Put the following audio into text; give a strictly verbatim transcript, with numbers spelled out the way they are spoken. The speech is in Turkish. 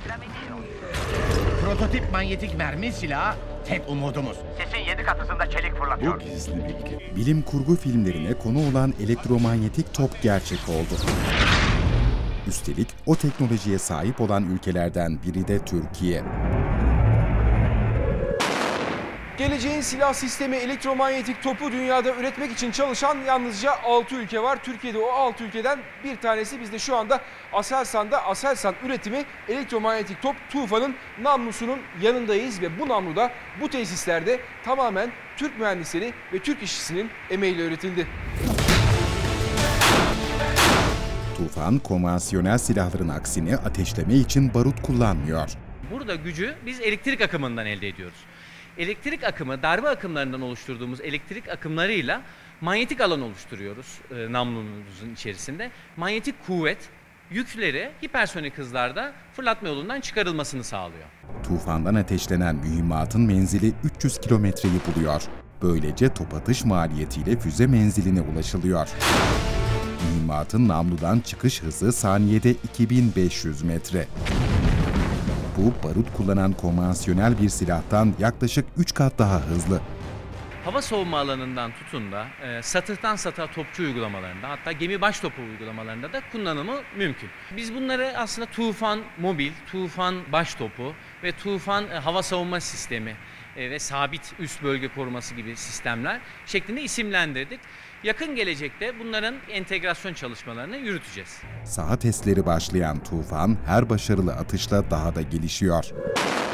Prototip manyetik mermi silahı tek umudumuz. Sesin yedi katısında çelik fırlatıyor. Bu gizli bilgi. Bilim kurgu filmlerine konu olan elektromanyetik top gerçek oldu. Üstelik o teknolojiye sahip olan ülkelerden biri de Türkiye. Geleceğin silah sistemi elektromanyetik topu dünyada üretmek için çalışan yalnızca altı ülke var. Türkiye'de o altı ülkeden bir tanesi. Biz de şu anda Aselsan'da Aselsan üretimi elektromanyetik top Tufan'ın namlusunun yanındayız. Ve bu namlu da bu tesislerde tamamen Türk mühendisleri ve Türk işçisinin emeğiyle üretildi. Tufan, konvansiyonel silahların aksine ateşleme için barut kullanmıyor. Burada gücü biz elektrik akımından elde ediyoruz. Elektrik akımı, darbe akımlarından oluşturduğumuz elektrik akımlarıyla manyetik alan oluşturuyoruz e, namlumuzun içerisinde. Manyetik kuvvet yükleri hipersonik hızlarda fırlatma yolundan çıkarılmasını sağlıyor. Tufandan ateşlenen mühimmatın menzili üç yüz kilometreyi buluyor. Böylece top atış maliyetiyle füze menziline ulaşılıyor. Mühimmatın namludan çıkış hızı saniyede iki bin beş yüz metre. Bu, barut kullanan konvansiyonel bir silahtan yaklaşık üç kat daha hızlı. Hava savunma alanından tutun da e, satırdan satığa topçu uygulamalarında, hatta gemi baş topu uygulamalarında da kullanımı mümkün. Biz bunları aslında Tufan Mobil, Tufan Baş Topu ve Tufan e, Hava Savunma Sistemi e, ve Sabit Üst Bölge Koruması gibi sistemler şeklinde isimlendirdik. Yakın gelecekte bunların entegrasyon çalışmalarını yürüteceğiz. Saha testleri başlayan Tufan her başarılı atışla daha da gelişiyor.